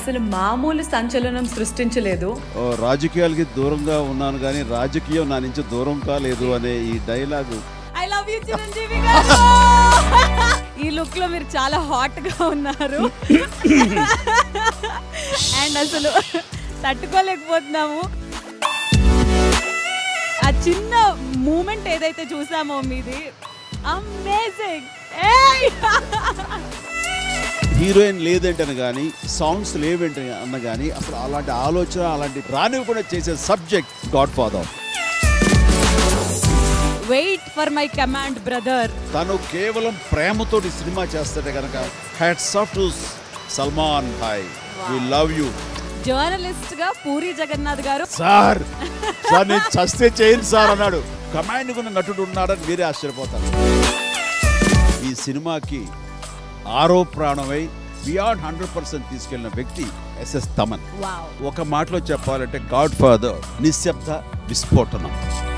అసలు మామూలు సంచలనం సృష్టించలేదు. రాజకీయాలకి దూరంగా ఉన్నాను కానీ రాజకీయం నా నుంచి దూరం కాలేదు అనే ఈ dialogue. I love you Chiranjeevi గారు. ఈ లుక్ లో మీరు చాలా హాట్ గా ఉన్నారు అండ్ అసలు తట్టుకోలేకపోతున్నాము. ఆ చిన్న మూమెంట్ ఏదైతే చూసామో మీది అమేజింగ్. హీరోయిన్ లేదంటని కానీ సాంగ్స్ లేవంటే అన్న కానీ అసలు అలాంటి ఆలోచన అలాంటి రానివ్వకుండా చేసే subject god father. Wait for my command brother. తను కేవలం ప్రేమతోటి సినిమా చేస్తాడే కనుక హ్యాట్స్ ఆఫ్ టు సల్మాన్ భాయ్, వి లవ్ యూ. జర్నలిస్ట్ గా పూరి జగన్నాథ్ గారు సార్ నేను చస్తే చేయను సార్ అన్నాడు. కమాండ్ ఉన్న నటుడు ఉన్నాడని మీరే ఆశ్చర్యపోతారు. ఈ సినిమాకి ఆరో ప్రాణమై బియాండ్ 100% తీసుకెళ్లిన వ్యక్తి ఎస్ఎస్ తమన్. ఒక మాటలో చెప్పాలంటే గాడ్ ఫాదర్ నిశ్శబ్ద విస్ఫోటనం.